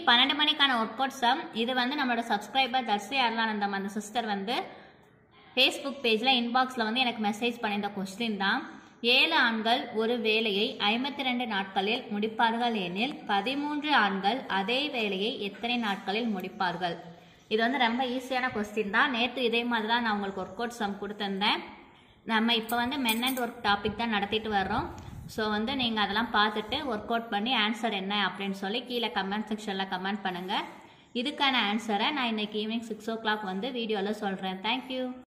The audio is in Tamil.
12 மணிக்கான ஒர்க் அவுட் சம். இது வந்து நம்மளோட சப்ஸ்கிரைபர் தர்சி அருளானந்தம் அந்த சிஸ்டர் வந்து ஃபேஸ்புக் பேஜில் இன்பாக்ஸில் வந்து எனக்கு மெசேஜ் பண்ணியிருந்த கொஸ்டின் தான். 7 ஆண்கள் ஒரு வேலையை 52 நாட்களில் முடிப்பார்கள் எனில் 13 ஆண்கள் அதே வேலையை எத்தனை நாட்களில் முடிப்பார்கள்? இது வந்து ரொம்ப ஈஸியான கொஸ்டின் தான். நேற்று இதே மாதிரி தான் நான் உங்களுக்கு ஒர்க் அவுட் சம் கொடுத்துருந்தேன். நம்ம இப்போ வந்து மென் அண்ட் ஒர்க் டாபிக் தான் நடத்திட்டு வர்றோம். ஸோ வந்து நீங்கள் அதெல்லாம் பார்த்துட்டு ஒர்க் அவுட் பண்ணி ஆன்சர் என்ன அப்படின்னு சொல்லி கீழே கமெண்ட் செக்ஷனில் கமெண்ட் பண்ணுங்கள். இதுக்கான ஆன்சரை நான் இன்னைக்கு ஈவினிங் 6 o'clock வந்து வீடியோவில் சொல்கிறேன். தேங்க்யூ.